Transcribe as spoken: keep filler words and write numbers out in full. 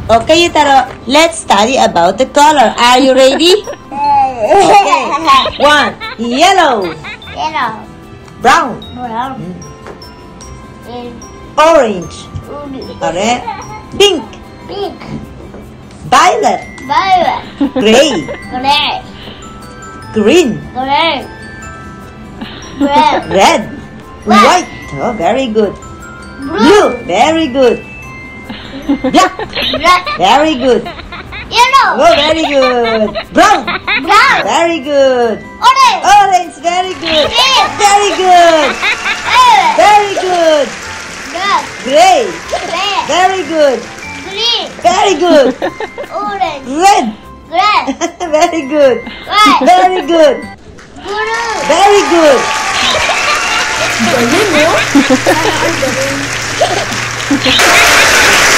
Okay, Yutaro, let's study about the color. Are you ready? Okay. One, yellow. Yellow. Brown. Brown. Mm. Orange. Orange. Pink. Pink. Violet. Violet. Gray. Gray. Green. Green. Red. Red. White. Oh, very good. Blue. Very good. Black. Black. Very good. Yellow. Oh, very good. Brown. Brown. Very good. Orange. Orange. Very good. Green. Very good. Violet. Very good. Black. Gray. Red. Very good. Green. Very good. Orange. Red. Red. Very good. White. Very good. Blue. Very good. Galing mo?